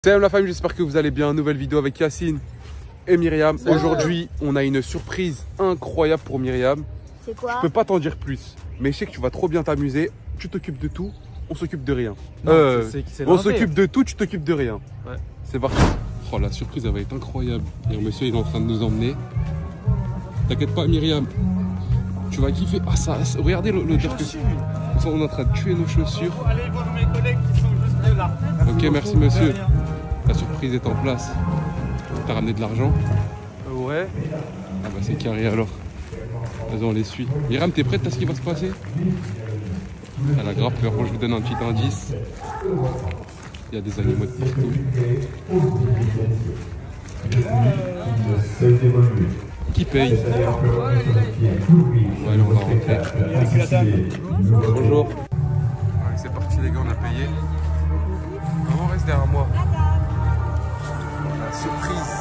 Salut la famille, j'espère que vous allez bien. Nouvelle vidéo avec Yacine et Myriam. Aujourd'hui, on a une surprise incroyable pour Myriam. C'est quoi? Je peux pas t'en dire plus, mais je sais que tu vas trop bien t'amuser. Tu t'occupes de tout, on s'occupe de rien. On s'occupe de tout, tu t'occupes de rien. Ouais. C'est parti. Oh, la surprise, elle va être incroyable. Et le monsieur, il est en train de nous emmener. T'inquiète pas, Myriam. Tu vas kiffer. Ah, ça, regardez l'odeur que c'est. On est en train de tuer nos chaussures. Allez voir mes collègues qui sont juste là. Ok, merci monsieur. La surprise est en place. T'as ramené de l'argent? Ouais. Ah bah c'est carré alors. Vas-y, on les suit. Myriam, t'es prête à ce qui va se passer? Elle a grave peur. Moi, je vous donne un petit indice. Il y a des animaux de partout. Qui paye? Ouais, on va rentrer. Bonjour. Ouais, c'est parti les gars, on a payé. Maman, reste derrière moi. La surprise.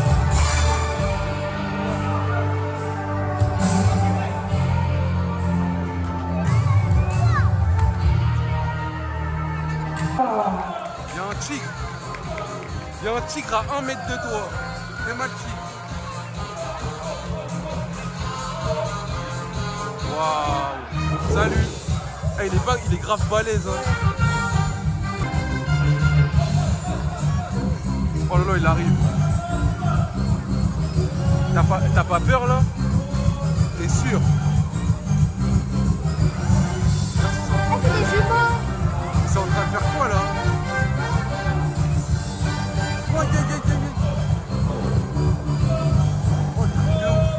Il y a un tigre. Il y a un tigre à 1 mètre de toi. C'est ma tigre. Waouh. Salut. Hey, il est grave balèze. Hein. Oh là là, il arrive. T'as pas peur là? T'es sûr? Ah, c'est des jumeaux! Ils sont en train de faire quoi là? Oh, yeah. Oh, le truc de ouf.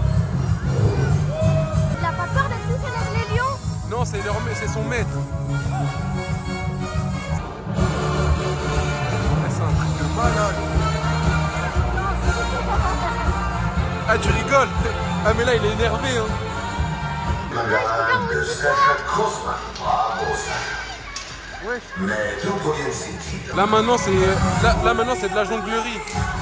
Il a pas peur d'être tous avec les lions? Non, c'est son maître. C'est un truc de malade. Ah, tu rigoles? Ah, mais là, il est énervé. Hein. Ouais. Là maintenant, c'est de la jonglerie.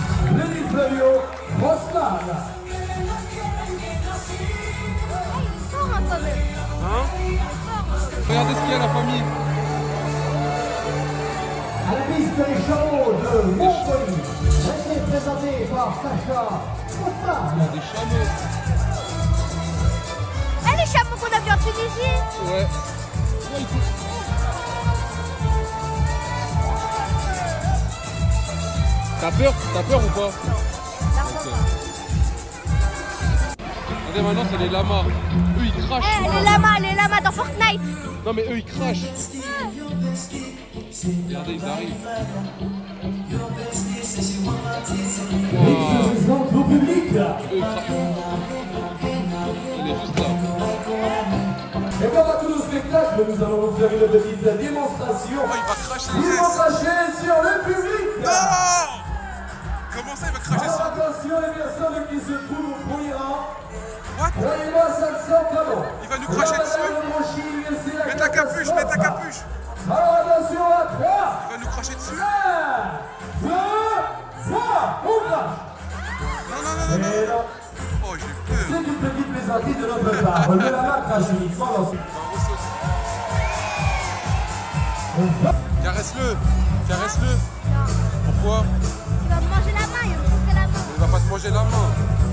Hein? Regardez ce qu'il y a la famille. À la piste des chameaux de Montpellier, été présenté par Sacha Fossard. Il y a des chameaux. Eh, les chameaux qu'on a vus en Tunisie! Ouais. T'as peur ou pas? Okay. Regardez, maintenant c'est les lamas. Eux ils crachent. Eh, les lamas dans Fortnite! Non mais eux ils crachent. Regardez, ils arrivent. Au public. Eux ils crachent. Il est juste là. Et comme à tous nos spectacles, nous allons vous faire une petite démonstration. Oh, il va cracher Ils vont cracher sur le public. Non! Comment ça il va cracher sur? Attention les personnes qui se trouvent au premier rang. What? Voyez-moi, ça ne sent pas bon. Il va nous cracher dessus. Mets ta capuche, mets ta capuche. Alors attention à 3. Il va nous cracher dessus. 1, 2, 3, on crache. Non. Oh, j'ai peur. C'est une petite plaisanterie de notre part. Ne la main crache uniquement dans ce... Caresse-le. Pourquoi? Il va me manger la main, il va me couper la main. Il va pas te manger la main.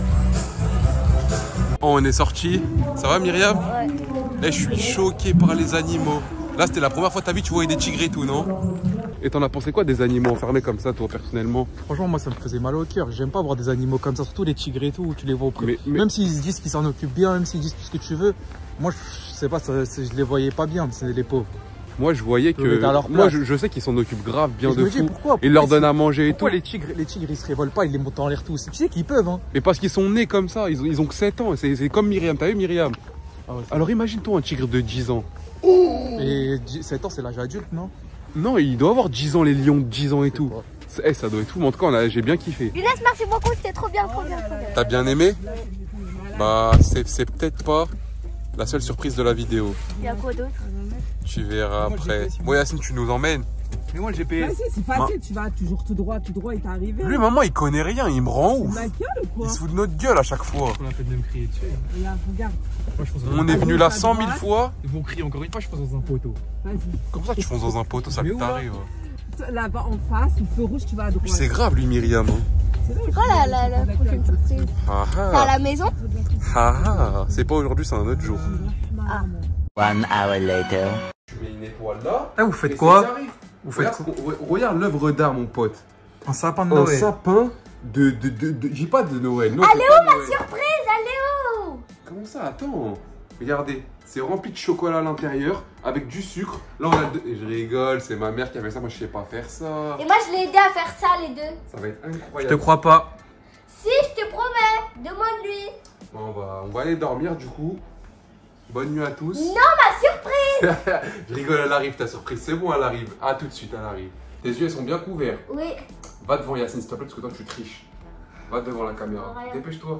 Oh, on est sorti. Ça va Myriam? Ouais. Eh, je suis choqué par les animaux. Là, c'était la première fois de ta vie que tu voyais des tigres et tout, non? Et t'en as pensé quoi des animaux enfermés comme ça, toi, personnellement? Franchement, moi, ça me faisait mal au cœur. J'aime pas voir des animaux comme ça, surtout les tigres et tout, où tu les vois au prix. Même s'ils se disent qu'ils s'en occupent bien, même s'ils disent tout ce que tu veux, moi, je sais pas, je les voyais pas bien, c'est les pauvres. Moi, je voyais que... Moi, je sais qu'ils s'en occupent grave bien de fou. Ils leur donnent à manger et tout. Pourquoi les tigres, ils se révoltent pas, ils les montent en l'air tous? Tu sais qu'ils peuvent, hein. Mais parce qu'ils sont nés comme ça, ils ont que 7 ans. C'est comme Myriam, t'as vu Myriam? Ah ouais, alors imagine-toi un tigre de 10 ans. Et 7 ans, c'est l'âge adulte, non? Non, il doit avoir 10 ans, les lions de 10 ans et tout. Eh, ça doit être fou, mais en tout cas, j'ai bien kiffé. Younes, merci beaucoup, c'était trop bien. T'as bien aimé? Bah, c'est peut-être pas la seule surprise de la vidéo. Il y a quoi d'autre? Tu verras après. Bon, Yacine, tu nous emmènes. Mais moi le GPS. Vas-y, c'est facile, tu vas toujours tout droit, il t'est arrivé. Lui, maman, il connaît rien, il me rend ouf. Ma gueule ou quoi? Il se fout de notre gueule à chaque fois. On a fait de me crier dessus. Regarde, regarde. Moi, je pense On est venu là 100 000 fois. Ils vont crier encore une fois, je pense dans un poteau. Vas-y. Comme ça, tu fonces dans un poteau, ça Mais où, là? t'arrive. là-bas en face, le feu rouge, tu vas à droite. C'est grave lui, Myriam. Hein. C'est quoi la prochaine surprise? C'est à la maison? C'est pas aujourd'hui, c'est un autre jour. Ah. 1 hour later. Tu mets une étoile là. Eh, vous faites quoi? Vous faites quoi? Regarde l'œuvre d'art, mon pote. Un sapin de Noël. Un sapin de j'ai pas de Noël. Non, allez où ma surprise? Allez où? Comment ça? Attends. Regardez, c'est rempli de chocolat à l'intérieur avec du sucre. Là, on a deux. Et je rigole, c'est ma mère qui avait ça. Moi, je sais pas faire ça. Et moi, je l'ai aidé à faire ça, les deux. Ça va être incroyable. Je te crois pas. Si, je te promets. Demande-lui. Bon, on va aller dormir du coup. Bonne nuit à tous. Non, ma surprise. Je rigole, elle arrive ta surprise. C'est bon, elle arrive. Ah, tout de suite, elle arrive. Tes yeux, ils sont bien couverts. Oui. Va devant Yacine, s'il te plaît, parce que toi, tu triches. Va devant la caméra. Dépêche-toi.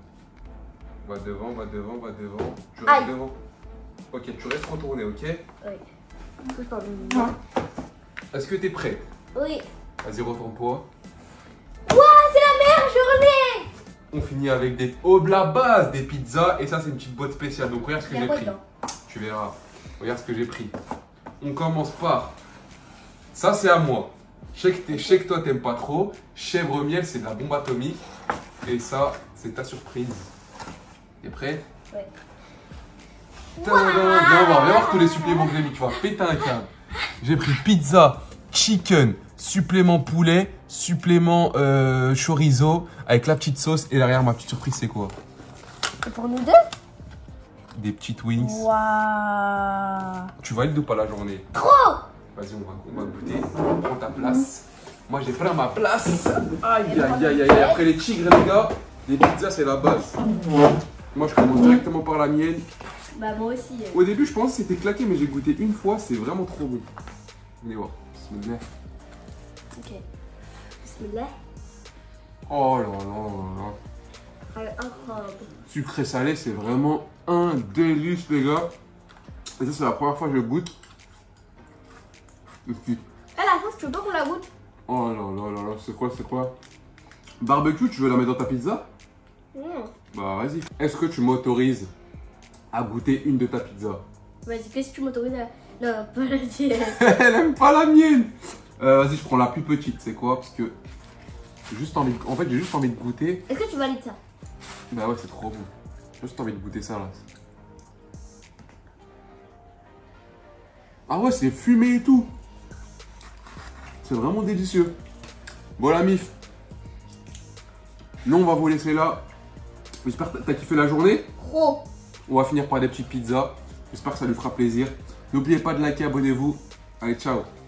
Va devant, va devant, va devant. Tu restes devant. Ok, tu restes retourné, ok? Oui. Est-ce que t'es prête? Oui. Vas-y, retourne-toi. Ouah, c'est la meilleure journée. On finit avec des la base, des pizzas. Et ça, c'est une petite boîte spéciale. Donc, regarde ce que j'ai pris. Tu verras. Regarde ce que j'ai pris. On commence par. Ça, c'est à moi. Je sais que toi, t'aimes pas trop. Chèvre miel, c'est de la bombe atomique. Et ça, c'est ta surprise. T'es prêt? Oui. Viens voir tous les suppléments que j'ai mis. Tu vas péter un câble. J'ai pris pizza, chicken, supplément poulet, supplément chorizo avec la petite sauce. Et derrière, ma petite surprise, c'est quoi? C'est pour nous deux? Des petites wings. Waouh. Tu valides ou pas la journée? Trop. Vas-y, on va goûter. Prends ta place. Moi, j'ai pris ma place. Aïe, aïe, aïe, aïe. Après les tigres, les gars, les pizzas, c'est la base. Moi, je commence directement par la mienne. Bah, moi aussi. Au début, je pensais que c'était claqué, mais j'ai goûté une fois. C'est vraiment trop bon. Venez voir. Bismillah. Ok. Bismillah. Oh là là là là. Incroyable. Sucré salé, c'est vraiment un délice, les gars. Et ça, c'est la première fois que je le goûte. La sauce, tu veux pas qu'on la goûte? Oh là là là là, c'est quoi? Barbecue, tu veux la mettre dans ta pizza? Bah vas-y. Est-ce que tu m'autorises à goûter une de ta pizza? Vas-y, qu'est-ce que tu m'autorises à... Non, pas la tienne. Elle aime pas la mienne. Vas-y, je prends la plus petite, c'est quoi? Parce que j'ai juste envie de goûter. Est-ce que tu valides ça? Bah ouais, c'est trop bon. J'ai juste envie de goûter ça là. Ah ouais, c'est fumé et tout. C'est vraiment délicieux. Bon la mif. Nous on va vous laisser là. J'espère que t'as kiffé la journée. Trop. On va finir par des petites pizzas. J'espère que ça lui fera plaisir. N'oubliez pas de liker, abonnez-vous. Allez, ciao.